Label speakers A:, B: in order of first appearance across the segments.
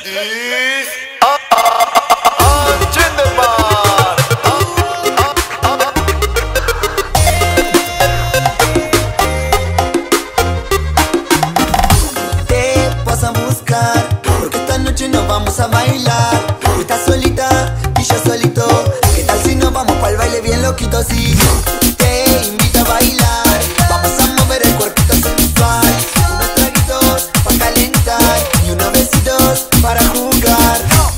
A: Te vas a buscar, porque esta noche nos vamos a bailar. Tú estás solita y yo solito. ¿Qué tal si nos vamos pa'l baile bien loquito? Sí, te invito a bailar. Vamos a mover el cuerpito sensual. Unos traguitos pa' calentar y unos besitos para jugar.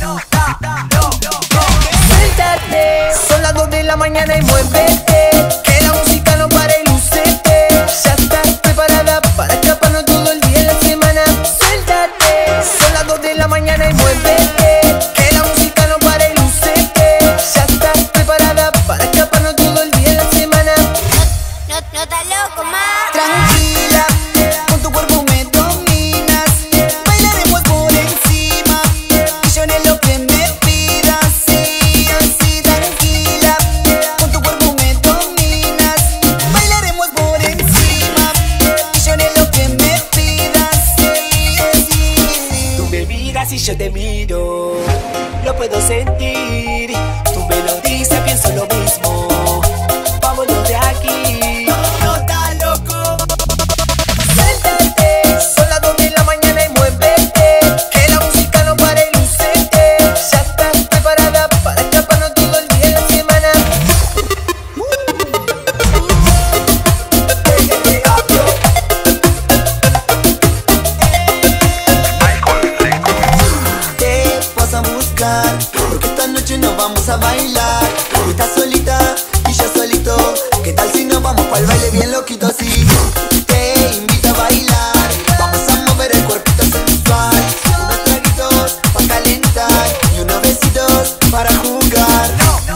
A: Suéltate, son las 2 de la mañana y muévete, que la música no para y lúcete. Ya estás preparada para escaparnos todo el día en la semana. Suéltate, son las 2 de la mañana y muévete, que la música no para y lúcete. Ya estás preparada para escaparnos todo el día en la semana.
B: No estás loco, más.
A: Tranquila, con tu cuerpo me dominas. Bailaremos por encima y yo haré lo que me pidas. Sí, así tranquila, con tu cuerpo me dominas. Bailaremos por encima y yo haré lo que me pidas. Sí, así.
C: Tú me miras y yo te miro, lo puedo sentir. Tú me lo dices, pienso lo mismo. Vámonos de aquí. No estás loco.
A: Suéltate, son las 2 de la mañana y muévete, que la música no para y lúcete. Ya estás preparada para escaparnos todo el día en la semana. Te vas a buscar, porque esta noche nos vamos a bailar. Tú estás solita y yo solito. ¿Qué tal si nos vamos pa'l baile bien loquito? Sí, te invito a bailar. Vamos a mover el cuerpito sensual. Unos traguitos pa' calentar y unos besitos para jugar.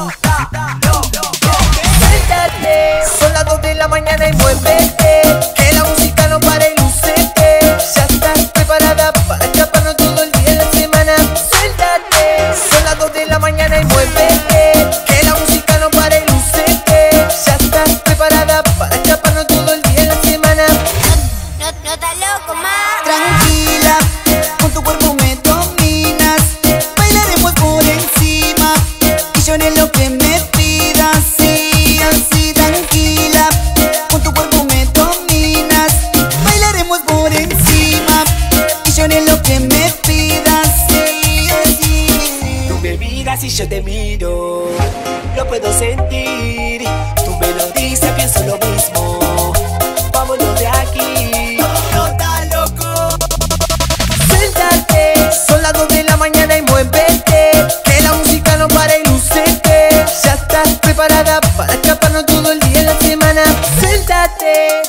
A: Suéltate, son las 2 de la mañana y muévete, que la música no para y lúcete. Ya estás preparada para escaparnos todo el día en la semana. Suéltate, son las 2 de la mañana y muévete, que la música no para y lúcete. Ya estás preparada para escaparnos todo el día en la semana.
B: No estás loco, más.
A: Tranquila, con tu cuerpo me dominas. Bailaremos por encima y yo haré lo que me pidas. Sí, así tranquila, con tu cuerpo me dominas. Bailaremos por encima y yo haré lo que me pidas. Sí, así.
C: Tú me miras y yo te miro, lo puedo sentir. Tú me lo dices, pienso lo mismo. Vámonos de aquí. No estás loco.
A: Suéltate, son las 2 de la mañana y muévete, que la música no para y lúcete. Ya estás preparada para escaparnos todo el día en la semana. Suéltate.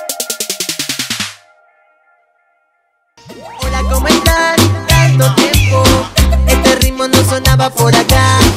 A: Hola, ¿cómo están? Tanto tiempo, este ritmo no sonaba por acá.